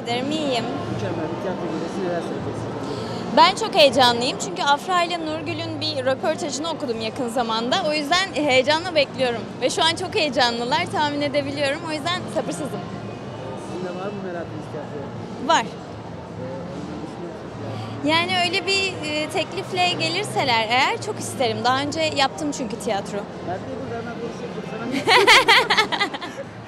ederim, iyiyim. Mükemmel bir tiyatro gecesi, neler söyleyeceksiniz? Ben çok heyecanlıyım çünkü Afra ile Nurgül'ün bir röportajını okudum yakın zamanda. O yüzden heyecanla bekliyorum. Ve şu an çok heyecanlılar, tahmin edebiliyorum. O yüzden sabırsızım. Sizin de var mı merakınız tiyatroya? Var. Ne düşünüyorsunuz? Yani öyle bir teklifle gelirseler eğer çok isterim. Daha önce yaptım çünkü tiyatro. Mert Bey burada hemen konuşuyoruz. Hemen girebilirsiniz.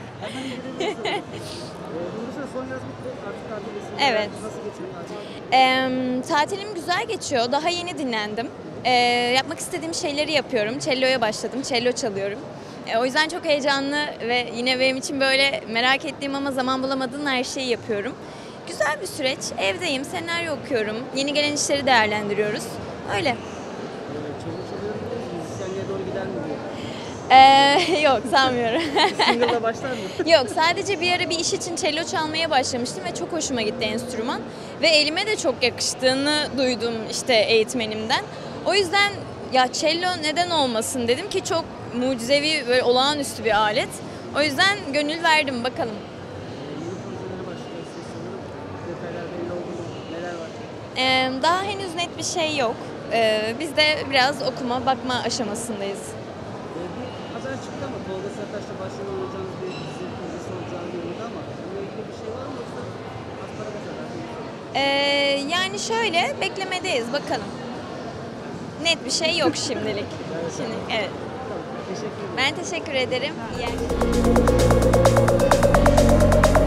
Bundan sonra son yaz bitti. Artık tatildesin. Evet. Nasıl geçiyor tatil? Tatilim güzel geçiyor. Daha yeni dinlendim. Yapmak istediğim şeyleri yapıyorum. Cello'ya başladım. Cello çalıyorum. O yüzden çok heyecanlı ve yine benim için böyle merak ettiğim ama zaman bulamadığım her şeyi yapıyorum. Güzel bir süreç. Evdeyim, senaryo okuyorum. Yeni gelen işleri değerlendiriyoruz. Öyle. Çevrim çalıyorum. Müzisyenliğe doğru gider mi diyor. Yok sanmıyorum. Single'da başlar mı? Yok, sadece bir ara bir iş için cello çalmaya başlamıştım ve çok hoşuma gitti enstrüman. Ve elime de çok yakıştığını duydum işte eğitmenimden. O yüzden ya cello neden olmasın dedim ki çok mucizevi, böyle olağanüstü bir alet. O yüzden gönül verdim, bakalım. Yeni projelere başlıyorsunuz sanırım. Detaylar belli oldu mu? Neler var? Daha henüz net bir şey yok. Biz de biraz okuma, bakma aşamasındayız. Bir haber çıktı ama Tolga Sertaç'la başrol olacağınız bir dizi projesi olacağı görüldü ama bununla ilgili bir şey var mı yoksa asparagas haber mi? Yani şöyle, beklemedeyiz, bakalım. Net bir şey yok şimdilik. Şimdi, evet. Tamam, teşekkür ederim. Ben teşekkür ederim. İyi akşamlar.